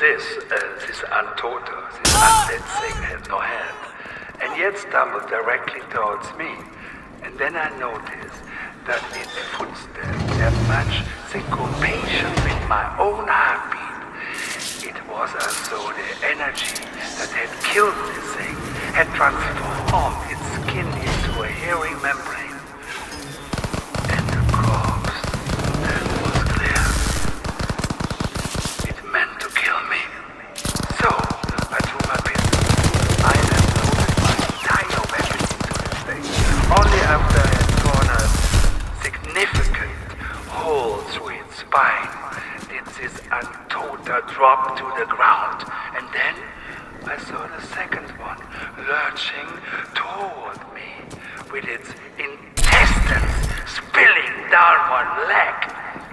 This untotal, this undead thing had no hand, and yet stumbled directly towards me. And then I noticed that its footsteps had much syncopation with my own heartbeat. It was as though the energy that had killed this thing had transformed its skin into a hairy membrane. And the corpse, that was clear. It meant to kill me. So, I drew my pistol. I then loaded my entire weapon into the thing. Only after I had torn a significant hole through its spine did this untota drop to the ground. And then I saw the second one lurching toward me with its intestines spilling down one leg.